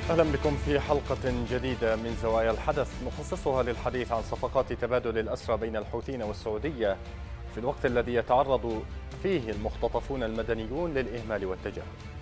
أهلا بكم في حلقة جديدة من زوايا الحدث نخصصها للحديث عن صفقات تبادل الأسرى بين الحوثيين والسعودية في الوقت الذي يتعرض فيه المختطفون المدنيون للإهمال والتجاهل.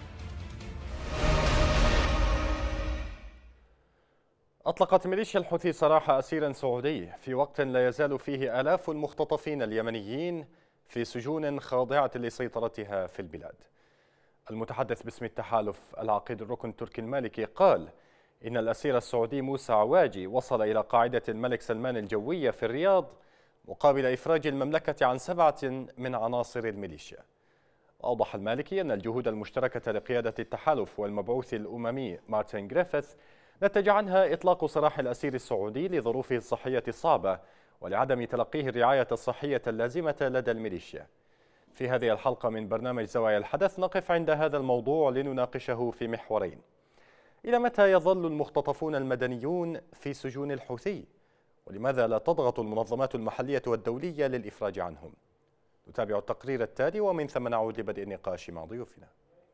أطلقت ميليشيا الحوثي سراح أسير سعودي في وقت لا يزال فيه آلاف المختطفين اليمنيين في سجون خاضعة لسيطرتها في البلاد. المتحدث باسم التحالف العقيد الركن تركي المالكي قال إن الأسير السعودي موسى عواجي وصل إلى قاعدة الملك سلمان الجوية في الرياض مقابل إفراج المملكة عن 7 من عناصر الميليشيا. وأوضح المالكي أن الجهود المشتركة لقيادة التحالف والمبعوث الأممي مارتن غريفيث نتج عنها إطلاق سراح الأسير السعودي لظروفه الصحية الصعبة ولعدم تلقيه الرعاية الصحية اللازمة لدى الميليشيا. في هذه الحلقة من برنامج زوايا الحدث نقف عند هذا الموضوع لنناقشه في محورين: إلى متى يظل المختطفون المدنيون في سجون الحوثي؟ ولماذا لا تضغط المنظمات المحلية والدولية للإفراج عنهم؟ نتابع التقرير التالي ومن ثم نعود لبدء النقاش مع ضيوفنا.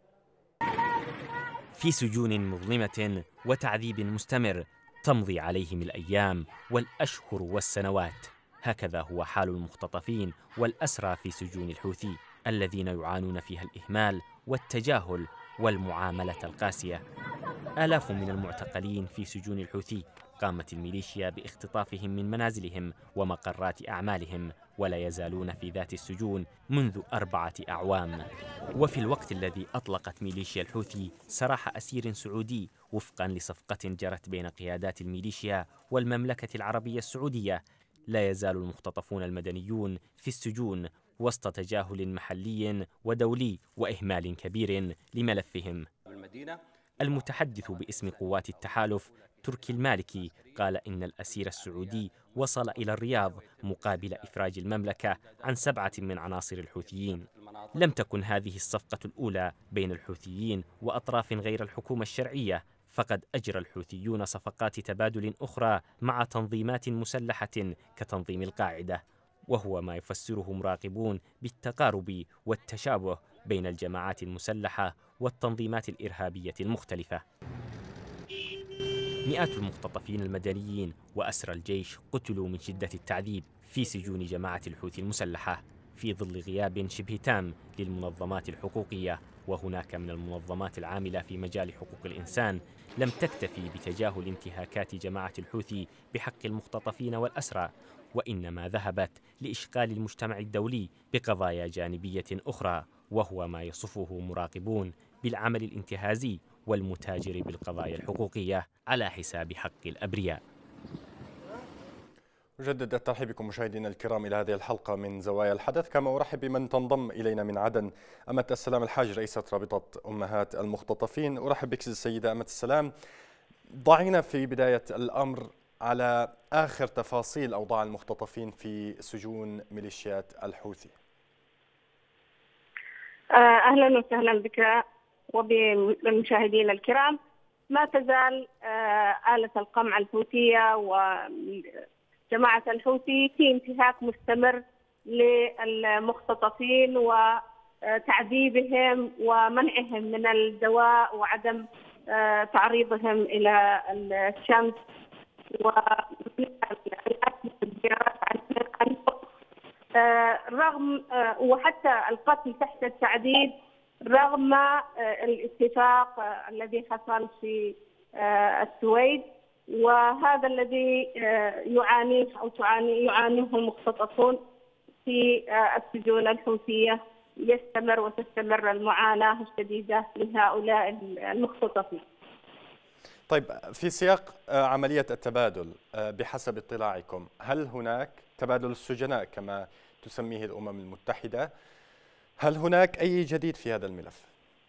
في سجون مظلمة وتعذيب مستمر تمضي عليهم الأيام والأشهر والسنوات، هكذا هو حال المختطفين والأسرى في سجون الحوثي الذين يعانون فيها الإهمال والتجاهل والمعاملة القاسية. آلاف من المعتقلين في سجون الحوثي قامت الميليشيا باختطافهم من منازلهم ومقرات أعمالهم، ولا يزالون في ذات السجون منذ 4 أعوام. وفي الوقت الذي أطلقت ميليشيا الحوثي سراح أسير سعودي وفقا لصفقة جرت بين قيادات الميليشيا والمملكة العربية السعودية، لا يزال المختطفون المدنيون في السجون وسط تجاهل محلي ودولي وإهمال كبير لملفهم. المتحدث باسم قوات التحالف تركي المالكي قال إن الأسير السعودي وصل إلى الرياض مقابل إفراج المملكة عن 7 من عناصر الحوثيين. لم تكن هذه الصفقة الأولى بين الحوثيين وأطراف غير الحكومة الشرعية، فقد أجرى الحوثيون صفقات تبادل أخرى مع تنظيمات مسلحة كتنظيم القاعدة، وهو ما يفسره مراقبون بالتقارب والتشابه بين الجماعات المسلحة والتنظيمات الإرهابية المختلفة. مئات المختطفين المدنيين وأسرى الجيش قتلوا من شدة التعذيب في سجون جماعة الحوثي المسلحة في ظل غياب شبه تام للمنظمات الحقوقية. وهناك من المنظمات العاملة في مجال حقوق الإنسان لم تكتفي بتجاهل انتهاكات جماعة الحوثي بحق المختطفين والأسرى، وإنما ذهبت لإشغال المجتمع الدولي بقضايا جانبية أخرى، وهو ما يصفه مراقبون بالعمل الانتهازي والمتاجر بالقضايا الحقوقية على حساب حق الأبرياء. أجدد الترحيب بكم مشاهدينا الكرام إلى هذه الحلقة من زوايا الحدث، كما أرحب بمن تنضم إلينا من عدن أمة السلام الحاج رئيسة رابطة أمهات المختطفين. أرحب بك السيدة أمة السلام. ضعينا في بداية الأمر على آخر تفاصيل أوضاع المختطفين في سجون ميليشيات الحوثي. أهلا وسهلا بك وبالمشاهدين الكرام. ما تزال آلة القمع الحوثية وجماعة الحوثي في انتهاك مستمر للمختطفين وتعذيبهم ومنعهم من الدواء وعدم تعريضهم إلى الشمس رغم وحتى القتل تحت التعذيب رغم الاتفاق الذي حصل في السويد، وهذا الذي يعانيه المختطفون في السجون الحوثية. يستمر وتستمر المعاناة الشديدة لهؤلاء المختطفين. طيب، في سياق عملية التبادل بحسب اطلاعكم، هل هناك تبادل السجناء كما تسميه الأمم المتحدة؟ هل هناك أي جديد في هذا الملف؟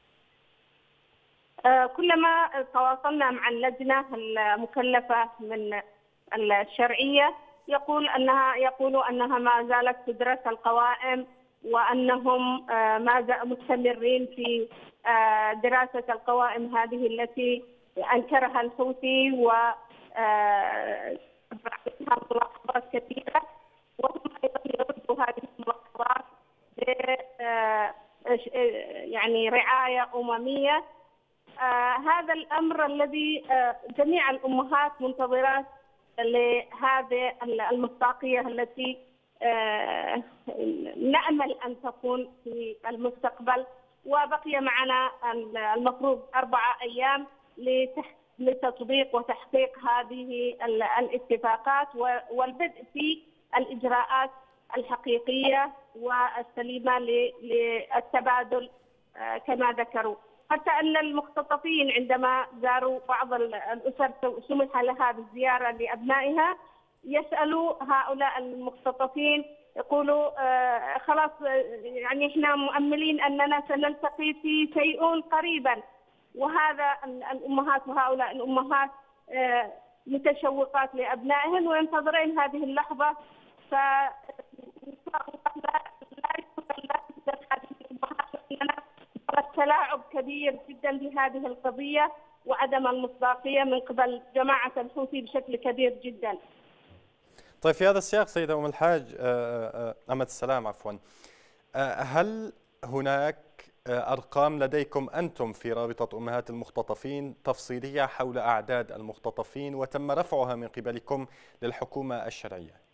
كلما تواصلنا مع اللجنة المكلفة من الشرعية يقولوا أنها ما زالت تدرس القوائم، وأنهم مستمرين في دراسة القوائم هذه التي أنكرها الحوثي وفيها ملاحظات كثيرة، وهم أيضا يردوا هذه الملاحظات يعني رعاية أممية هذا الأمر الذي جميع الأمهات منتظرات لهذه المصداقية التي نأمل أن تكون في المستقبل. وبقي معنا المفروض 4 أيام لتطبيق وتحقيق هذه الاتفاقات والبدء في الإجراءات الحقيقية والسليمة للتبادل كما ذكروا. حتى أن المختطفين عندما زاروا بعض الأسر سمح لها بالزيارة لأبنائها يسألوا هؤلاء المختطفين يقولوا خلاص يعني احنا مؤملين أننا سنلتقي في شيء قريبا. وهذا الأمهات وهؤلاء الأمهات متشوقات لأبنائهن وينتظرين هذه اللحظة. التلاعب كبير جدا بهذه القضية وعدم المصداقية من قبل جماعة الحوثي بشكل كبير جدا. طيب في هذا السياق سيدة أم الحاج أمة السلام عفوا، هل هناك أرقام لديكم أنتم في رابطة أمهات المختطفين تفصيلية حول أعداد المختطفين وتم رفعها من قبلكم للحكومة الشرعية؟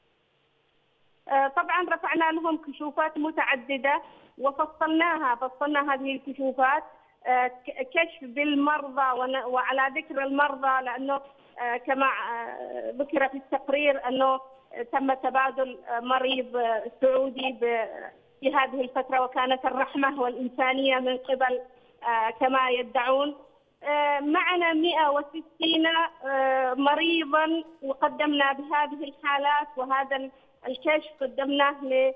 طبعا رفعنا لهم كشوفات متعددة فصلنا هذه الكشوفات كشف بالمرضى. وعلى ذكر المرضى لأنه كما ذكر في التقرير أنه تم تبادل مريض سعودي في هذه الفترة وكانت الرحمة والإنسانية من قبل كما يدعون. معنا 160 مريضا وقدمنا بهذه الحالات وهذا الكشف قدمناه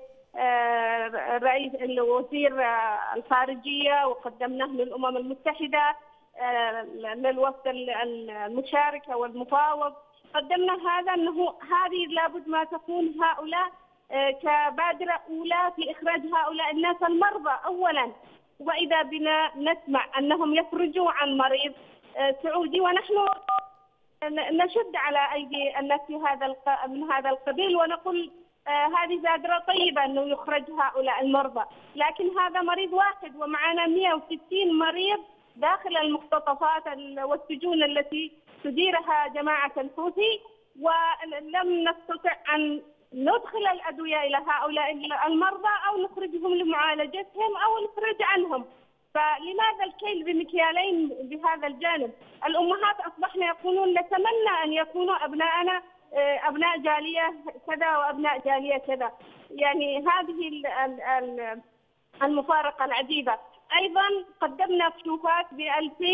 لرئيس وزير الخارجية وقدمناه للأمم المتحدة للوفد المشاركة والمفاوض. قدمنا هذا أنه هذه لابد ما تكون هؤلاء كبادرة أولى في إخراج هؤلاء الناس المرضى أولا. وإذا بنا نسمع أنهم يخرجوا عن مريض سعودي ونحن نشد على أيدي الناس من هذا القبيل ونقول هذه بادرة طيبة أنه يخرج هؤلاء المرضى. لكن هذا مريض واحد ومعنا 160 مريض داخل المختطفات والسجون التي تديرها جماعة الحوثي ولم نستطع أن ندخل الأدوية إلى هؤلاء المرضى أو نخرجهم لمعالجتهم أو نخرج عنهم. فلماذا الكيل بمكيالين بهذا الجانب؟ الأمهات أصبحن يقولون نتمنى أن يكونوا أبناءنا أبناء جالية كذا وأبناء جالية كذا. يعني هذه المفارقة العجيبة. أيضا قدمنا كشوفات ب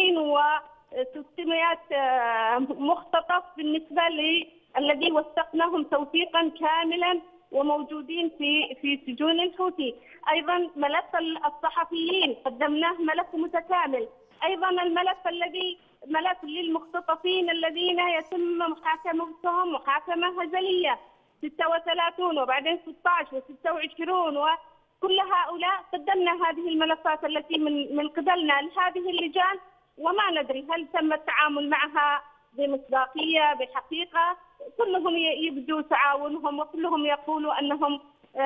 2600 مختطف بالنسبة للذي وثقناهم توثيقا كاملا وموجودين في سجون الحوثي. أيضا ملف الصحفيين قدمناه ملف متكامل. أيضا ملف للمختطفين الذين يتم محاكمتهم محاكمة هزلية 36 وبعدين 16 و26 وكل هؤلاء قدمنا هذه الملفات التي من قبلنا لهذه اللجان وما ندري هل تم التعامل معها بمصداقية بحقيقة. كلهم يبدو تعاونهم وكلهم يقولوا أنهم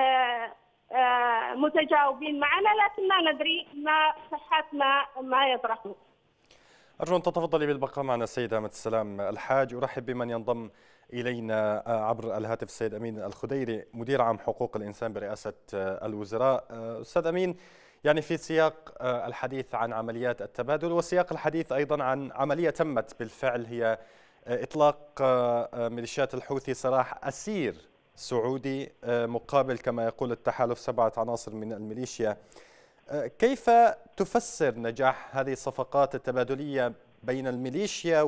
متجاوبين معنا لكن ما ندري ما صحة ما يطرحون. أرجو أن تتفضلي بالبقاء معنا السيدة أمة السلام الحاج. أرحب بمن ينضم إلينا عبر الهاتف السيد أمين الخديري مدير عام حقوق الإنسان برئاسة الوزراء. أستاذ أمين، يعني في سياق الحديث عن عمليات التبادل وسياق الحديث أيضا عن عملية تمت بالفعل هي إطلاق ميليشيات الحوثي سراح أسير سعودي مقابل كما يقول التحالف 7 عناصر من الميليشيا. كيف تفسر نجاح هذه الصفقات التبادلية بين الميليشيا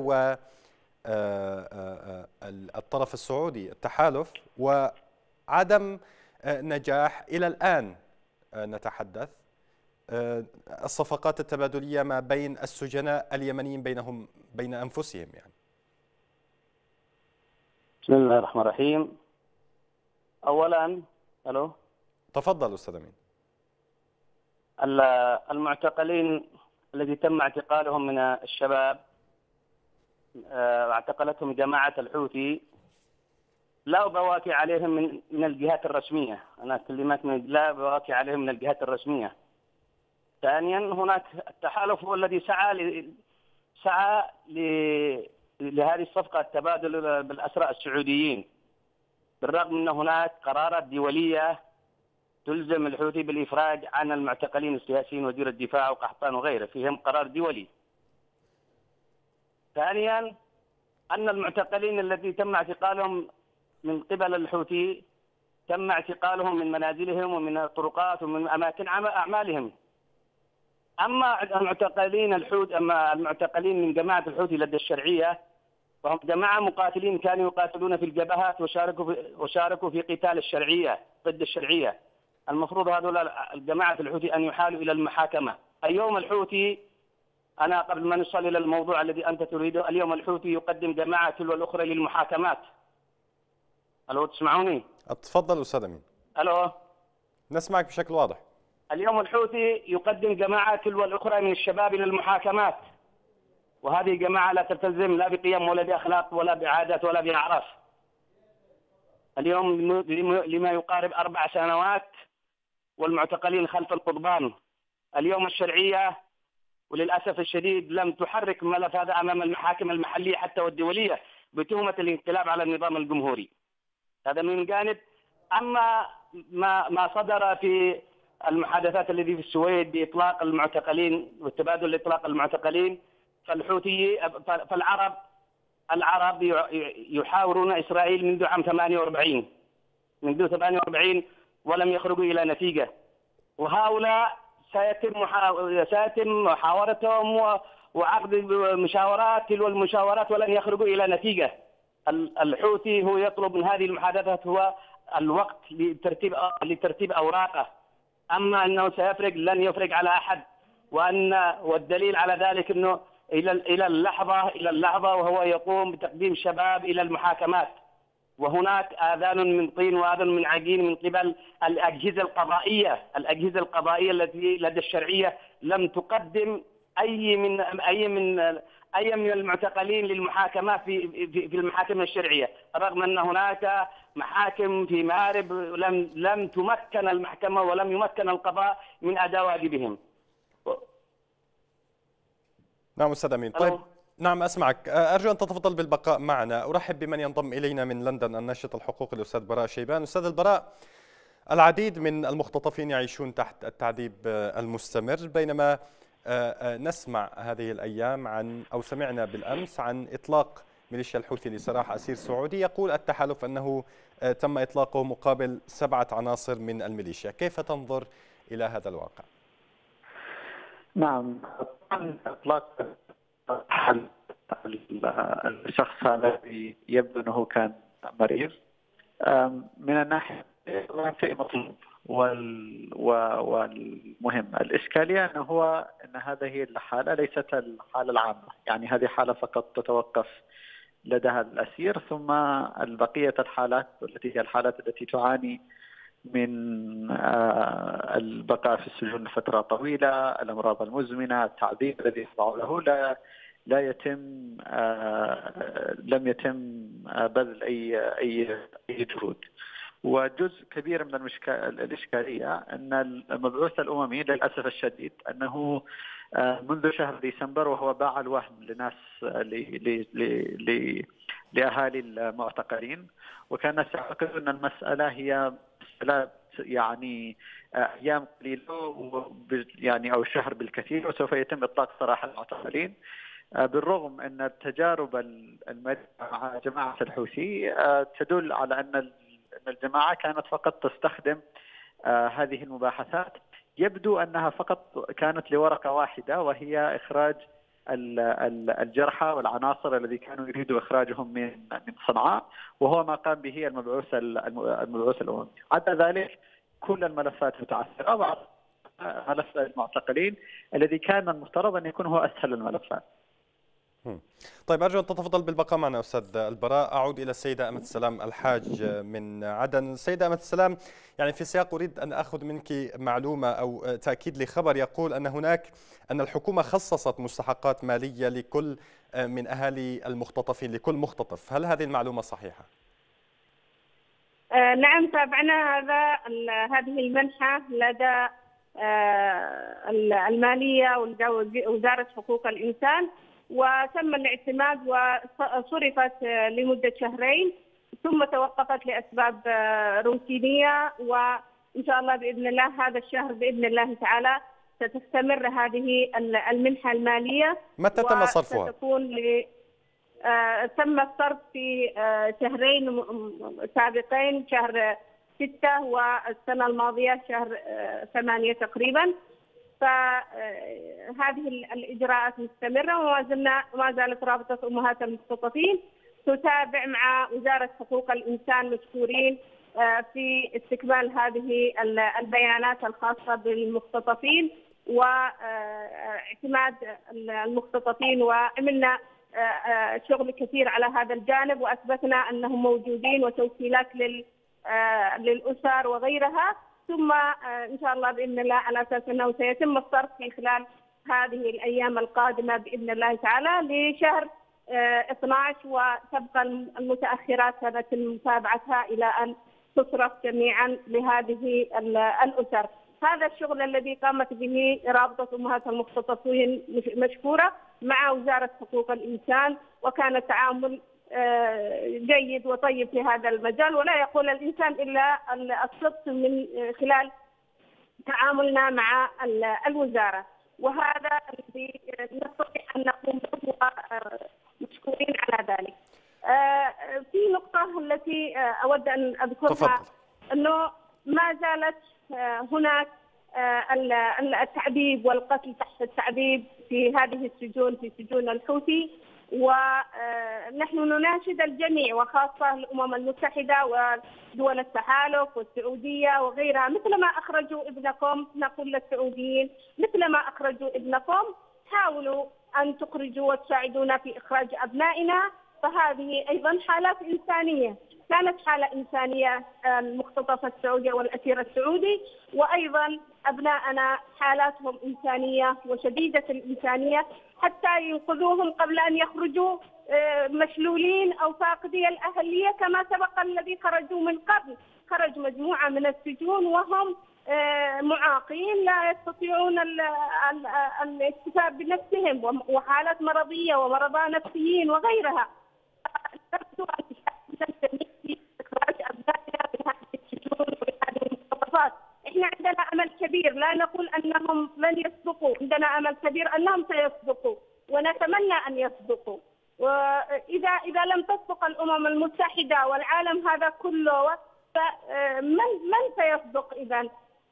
والطرف السعودي التحالف وعدم نجاح إلى الآن نتحدث الصفقات التبادلية ما بين السجناء اليمنيين بين أنفسهم يعني؟ بسم الله الرحمن الرحيم. أولا تفضل أستاذ أمين. المعتقلين الذي تم اعتقالهم من الشباب اعتقلتهم جماعة الحوثي لا بواكي عليهم من الجهات الرسمية. أنا كلمات لا بواكي عليهم من الجهات الرسمية. ثانيا هناك التحالف هو الذي سعى لهذه الصفقة، التبادل بالأسرى السعوديين، بالرغم أن هناك قرارات دولية تلزم الحوثي بالإفراج عن المعتقلين السياسيين، وزير الدفاع وقحطان وغيره، فيهم قرار دولي. ثانيا أن المعتقلين الذي تم اعتقالهم من قبل الحوثي تم اعتقالهم من منازلهم ومن الطرقات ومن أماكن أعمالهم. أما المعتقلين من جماعة الحوثي لدى الشرعية فهم جماعة مقاتلين كانوا يقاتلون في الجبهات وشاركوا في قتال الشرعية ضد الشرعية. المفروض هذول الجماعة الحوثي أن يحالوا إلى المحاكمة. اليوم الحوثي، أنا قبل ما نصل إلى الموضوع الذي أنت تريده، اليوم الحوثي يقدم جماعة تلو الأخرى للمحاكمات. ألو تسمعوني؟ تفضل أستاذ أمين. ألو نسمعك بشكل واضح. اليوم الحوثي يقدم جماعة تلو الأخرى من الشباب إلى المحاكمات، وهذه جماعة لا تلتزم لا بقيم ولا بأخلاق ولا بعادات ولا بأعراف. اليوم لما يقارب 4 سنوات والمعتقلين خلف القضبان. اليوم الشرعية وللأسف الشديد لم تحرك ملف هذا أمام المحاكم المحلية حتى والدولية بتهمة الانقلاب على النظام الجمهوري. هذا من جانب. أما ما صدر في المحادثات التي في السويد بإطلاق المعتقلين والتبادل لإطلاق المعتقلين، فالعرب يحاورون إسرائيل منذ عام 48 ولم يخرجوا إلى نتيجة، وهؤلاء سيتم محاورتهم وعقد مشاورات تلو المشاورات ولن يخرجوا إلى نتيجة. الحوثي هو يطلب من هذه المحادثات هو الوقت لترتيب أوراقه، أما أنه سيفرق لن يفرق على أحد. والدليل على ذلك أنه إلى اللحظة وهو يقوم بتقديم شباب إلى المحاكمات، وهناك آذان من طين وآذان من عجين من قبل الأجهزة القضائية التي لدى الشرعية لم تقدم أي من المعتقلين للمحاكمة في المحاكم الشرعية، رغم أن هناك محاكم في مآرب لم تمكن المحكمة ولم يمكن القضاء من أداء واجبهم. نعم أستاذ أمين. طيب نعم أسمعك. أرجو أن تتفضل بالبقاء معنا. أرحب بمن ينضم إلينا من لندن، الناشط الحقوقي الأستاذ براء شيبان. أستاذ البراء، العديد من المختطفين يعيشون تحت التعذيب المستمر، بينما نسمع هذه الأيام أو سمعنا بالأمس عن إطلاق ميليشيا الحوثي لسراح أسير سعودي. يقول التحالف أنه تم إطلاقه مقابل 7 عناصر من الميليشيا. كيف تنظر إلى هذا الواقع؟ نعم، إطلاق الشخص هذا يبدو أنه كان مريض من الناحية شيء مطلوب، والمهم الإشكالية أن هذه الحالة ليست الحالة العامة، يعني هذه حالة فقط تتوقف لدى الأسير، ثم البقية الحالات التي هي الحالات التي تعاني من البقاء في السجون لفترة طويلة، الأمراض المزمنة، التعذيب الذي يخضع له لم يتم بذل أي جهود. وجزء كبير من الإشكالية أن المبعوث الأممي للأسف الشديد أنه منذ شهر ديسمبر وهو باع الوهم لناس لأهالي المعتقلين، وكان الناس يعتقدون أن المسألة هي مسألة يعني أيام قليلة يعني أو شهر بالكثير وسوف يتم إطلاق سراح المعتقلين، بالرغم أن التجارب المادية مع جماعة الحوثي تدل على أن الجماعة كانت فقط تستخدم هذه المباحثات. يبدو أنها فقط كانت لورقة واحدة، وهي إخراج الجرحى والعناصر الذي كانوا يريدوا إخراجهم من صنعاء، وهو ما قام به المبعوث الأممي. عدا ذلك كل الملفات متعثرة، ملف المعتقلين الذي كان المفترض أن يكون هو أسهل الملفات. طيب أرجو أن تتفضل بالبقاء معنا أستاذ البراء. أعود إلى السيدة أمة السلام الحاج من عدن. السيدة أمة السلام، يعني في سياق أريد أن أخذ منك معلومة أو تأكيد لخبر يقول أن الحكومة خصصت مستحقات مالية لكل من أهالي المختطفين، لكل مختطف. هل هذه المعلومة صحيحة؟ نعم، تابعنا هذه المنحة لدى المالية ووزارة حقوق الإنسان، وتم الاعتماد وصرفت لمدة شهرين ثم توقفت لأسباب روتينية، وإن شاء الله بإذن الله هذا الشهر بإذن الله تعالى ستستمر هذه المنحة المالية. متى تم صرفها؟ تم الصرف في شهرين سابقين، شهر 6 والسنة الماضية شهر 8 تقريبا. فهذه الإجراءات مستمرة، وما زالت رابطة أمهات المختطفين تتابع مع وزارة حقوق الإنسان مشكورين في استكمال هذه البيانات الخاصة بالمختطفين واعتماد المختطفين، وعملنا شغل كثير على هذا الجانب وأثبتنا أنهم موجودين وتوكيلات للأسر وغيرها. ثم إن شاء الله بإذن الله على أساس أنه سيتم الصرف في خلال هذه الأيام القادمة بإذن الله تعالى لشهر 12، وتبقى المتأخرات سنتم متابعتها إلى أن تصرف جميعا لهذه الأسر. هذا الشغل الذي قامت به رابطة أمهات المختطفين مشكورة مع وزارة حقوق الإنسان، وكان التعامل جيد وطيب في هذا المجال، ولا يقول الإنسان إلا الصدق من خلال تعاملنا مع الوزارة، وهذا الذي نستطيع أن نقوم به مشكورين على ذلك. في نقطة التي أود أن أذكرها، أنه ما زالت هناك التعذيب والقتل تحت التعذيب في هذه السجون، في سجون الحوثي، ونحن نناشد الجميع وخاصة الأمم المتحدة ودول التحالف والسعودية وغيرها، مثل ما أخرجوا ابنكم، نقول للسعوديين مثل ما أخرجوا ابنكم حاولوا أن تخرجوا وتساعدونا في إخراج أبنائنا. فهذه أيضا حالات إنسانية، كانت حالة إنسانية المختطف السعودي والأسير السعودي، وأيضا أبناءنا حالاتهم إنسانية وشديدة الإنسانية، حتى ينقذوهم قبل أن يخرجوا مشلولين أو فاقدي الأهلية كما سبق الذي خرجوا من قبل. خرج مجموعة من السجون وهم معاقين لا يستطيعون الاكتفاء بنفسهم، وحالات مرضية ومرضى نفسيين وغيرها. إخراج أبنائنا من هذه السجون ومن هذه المختطفات. إحنا عندنا أمل كبير، لا نقول أنهم لن يصدقوا، عندنا أمل كبير أنهم سيصدقوا ونتمنى أن يصدقوا. وإذا لم تصدق الأمم المتحدة والعالم هذا كله، فمن سيصدق إذن؟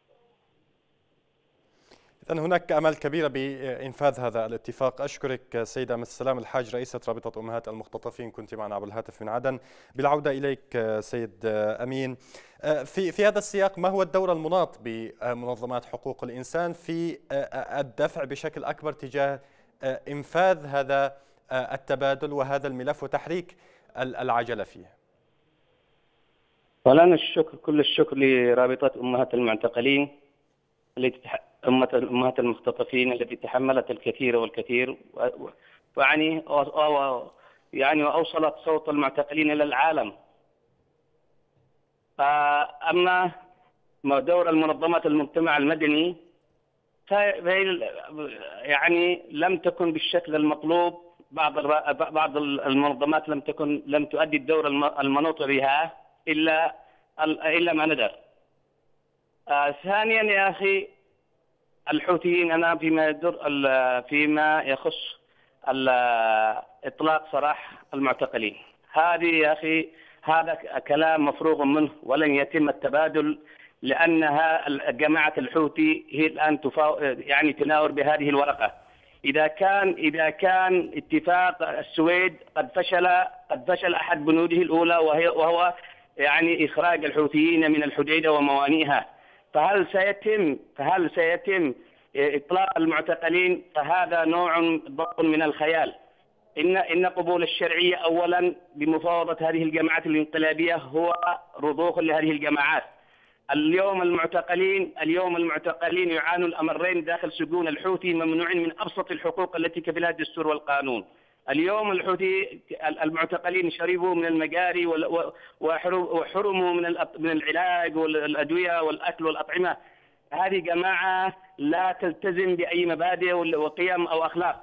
إذن هناك أمل كبير بإنفاذ هذا الاتفاق. أشكرك سيدة أمل السلام الحاج، رئيسة رابطة أمهات المختطفين، كنت معنا عبر الهاتف من عدن. بالعودة إليك سيد أمين، في هذا السياق ما هو الدور المناط بمنظمات حقوق الإنسان في الدفع بشكل أكبر تجاه إنفاذ هذا التبادل وهذا الملف وتحريك العجلة فيه؟ ولنا الشكر، كل الشكر لرابطة أمهات المعتقلين أمهات المختطفين التي تحملت الكثير والكثير، وأوصلت صوت المعتقلين إلى العالم. أما دور المنظمات المجتمع المدني يعني لم تكن بالشكل المطلوب. بعض المنظمات لم تؤدي الدور المنوط بها إلا ما ندر. ثانيا يا أخي، الحوثيين أنا فيما يخص إطلاق سراح المعتقلين، هذه يا أخي هذا كلام مفروغ منه ولن يتم التبادل، لأنها جماعة الحوثي هي الآن تناور بهذه الورقة. إذا كان اتفاق السويد قد فشل أحد بنوده الأولى، وهو إخراج الحوثيين من الحديدة وموانئها، فهل سيتم إطلاق المعتقلين؟ فهذا نوع ضبط من الخيال. إن قبول الشرعية أولا بمفاوضة هذه الجماعات الانقلابية هو رضوخ لهذه الجماعات. اليوم المعتقلين يعانوا الأمرين داخل سجون الحوثي، ممنوعين من أبسط الحقوق التي كفلها الدستور والقانون. اليوم المعتقلين شربوا من المجاري وحرموا من العلاج والأدوية والأكل والأطعمة. هذه جماعة لا تلتزم بأي مبادئ وقيم أو أخلاق.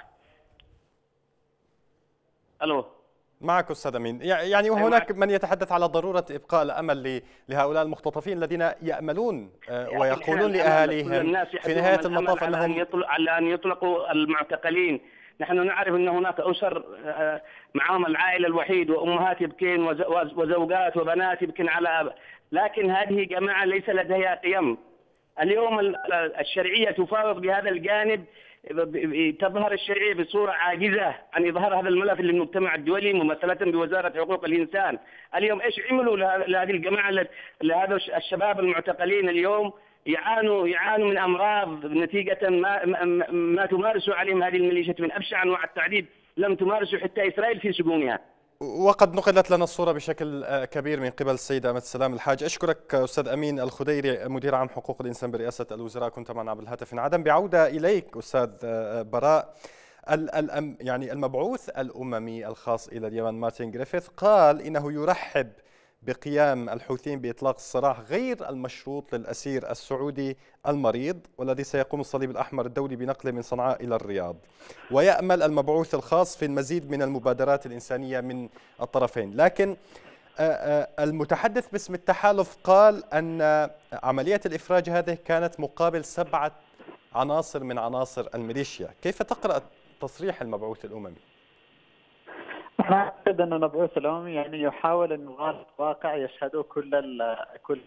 ألو معك أستاذ أمين. يعني وهناك من يتحدث على ضرورة إبقاء الأمل لهؤلاء المختطفين الذين يأملون ويقولون لأهاليهم في نهاية المطاف أنهم على أن يطلقوا المعتقلين. نحن نعرف أن هناك أسر معهم العائلة الوحيد وأمهات يبكين وزوجات وبنات يبكين على لكن هذه جماعة ليس لديها قيم. اليوم الشرعية تفاوض بهذا الجانب، تظهر الشرعية بصورة عاجزة عن إظهار هذا الملف للمجتمع الدولي ممثلة بوزارة حقوق الإنسان. اليوم إيش عملوا لهذه الجماعة، لهذا الشباب المعتقلين؟ اليوم يعانوا من أمراض نتيجة ما تمارس عليهم هذه الميليشيات من أبشع أنواع التعذيب لم تمارس حتى إسرائيل في سجونها. وقد نقلت لنا الصورة بشكل كبير من قبل السيدة أمة السلام الحاج. أشكرك أستاذ أمين الخديري مدير عام حقوق الإنسان برئاسة الوزراء، كنت معنا بالهاتف من عدن. بعودة إليك أستاذ براء، يعني المبعوث الأممي الخاص إلى اليمن مارتن جريفيث قال إنه يرحب بقيام الحوثيين بإطلاق السراح غير المشروط للأسير السعودي المريض والذي سيقوم الصليب الأحمر الدولي بنقله من صنعاء إلى الرياض، ويأمل المبعوث الخاص في المزيد من المبادرات الإنسانية من الطرفين. لكن المتحدث باسم التحالف قال أن عملية الإفراج هذه كانت مقابل 7 عناصر من عناصر الميليشيا. كيف تقرأ تصريح المبعوث الأممي؟ أنا أعتقد أن المبعوث الأممي يعني يحاول أن يغالط واقع يشهده كل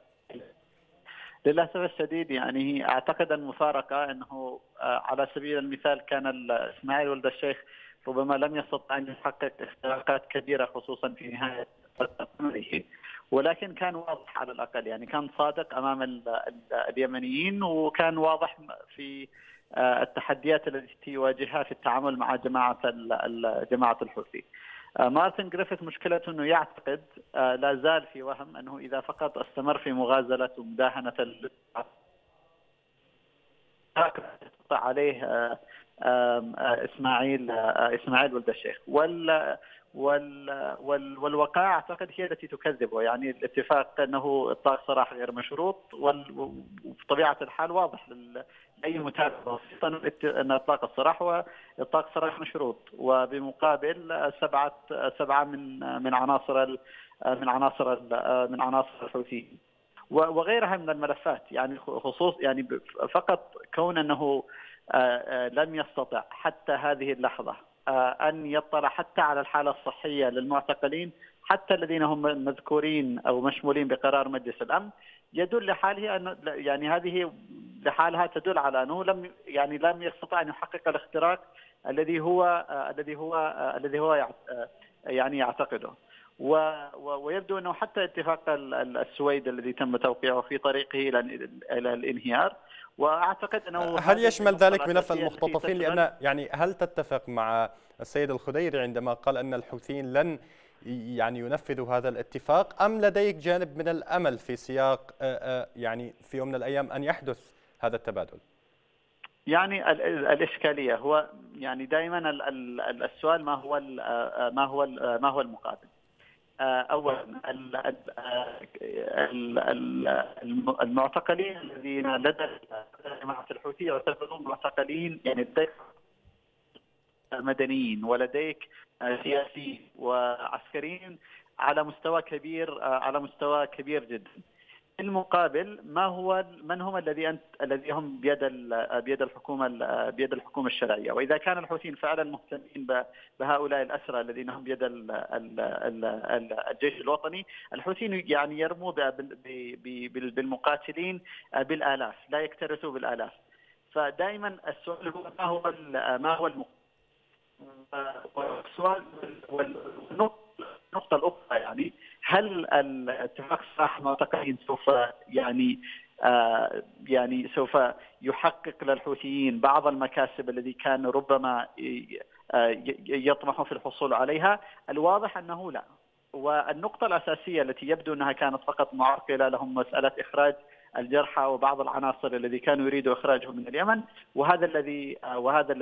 للأسف الشديد. يعني أعتقد المفارقة أنه على سبيل المثال كان إسماعيل ولد الشيخ ربما لم يستطع أن يحقق اختراقات كبيرة خصوصا في نهاية عمره، ولكن كان واضح على الأقل، يعني كان صادق أمام اليمنيين، وكان واضح في التحديات التي يواجهها في التعامل مع جماعة الحوثي. مارتن جريفيث مشكلته أنه يعتقد لا زال في وهم أنه إذا فقط استمر في مغازلة ومداهنة عليه إسماعيل ولد الشيخ والواقع أعتقد هي التي تكذبه. يعني الاتفاق أنه إطلاق سراح غير مشروط، وبطبيعة الحال واضح لأي متابع بسيطا أن إطلاق السراح هو إطلاق سراح مشروط، وبمقابل 7 من عناصر الحوثيين وغيرها من الملفات. يعني يعني فقط كون أنه لم يستطع حتى هذه اللحظة أن يطلع حتى على الحالة الصحية للمعتقلين، حتى الذين هم مذكورين أو مشمولين بقرار مجلس الأمن، يدل لحاله أن يعني هذه لحالها تدل على أنه لم يستطع أن يحقق الاختراق الذي هو يعني يعتقده. ويبدو أنه حتى اتفاق السويد الذي تم توقيعه في طريقه إلى الانهيار. واعتقد انه هل يشمل ذلك ملف المختطفين؟ لان يعني هل تتفق مع السيد الخديري عندما قال ان الحوثيين لن يعني ينفذوا هذا الاتفاق، ام لديك جانب من الامل في سياق يعني في يوم من الايام ان يحدث هذا التبادل؟ يعني الاشكاليه هو يعني دائما السؤال ما هو المقابل. اولا المعتقلين الذين لدى جماعه الحوثي يعتبرون معتقلين يعني لديك مدنيين ولديك سياسيين وعسكريين على مستوى كبير جدا. المقابل من هم الذي هم بيد الحكومه الشرعيه. واذا كان الحوثيين فعلا مهتمين بهؤلاء الاسرى الذين هم بيد الجيش الوطني، الحوثيين يعني يرموا بالمقاتلين بالالاف، لا يكترثوا بالالاف. فدائما السؤال هو ما هو والسؤال والنقطة الأخرى يعني هل الاتفاق السراح المعتقلين سوف يعني سوف يحقق للحوثيين بعض المكاسب التي كان ربما يطمحوا في الحصول عليها؟ الواضح أنه لا. والنقطة الأساسية التي يبدو أنها كانت فقط معرقلة لهم مسألة إخراج الجرحى وبعض العناصر الذي كانوا يريدوا إخراجهم من اليمن، وهذا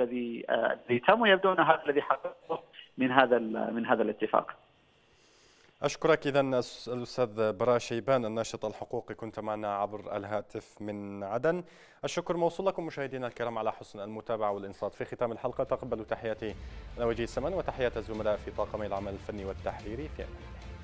الذي تم، ويبدو أن هذا الذي حققه من هذا الاتفاق. أشكرك إذا الأستاذ براء شيبان الناشط الحقوقي، كنت معنا عبر الهاتف من عدن. الشكر موصول لكم مشاهدينا الكرام على حسن المتابعة والإنصات. في ختام الحلقة تقبلوا تحياتي أنا وجيه السمن وتحيات الزملاء في طاقم العمل الفني والتحريري في أمان الله.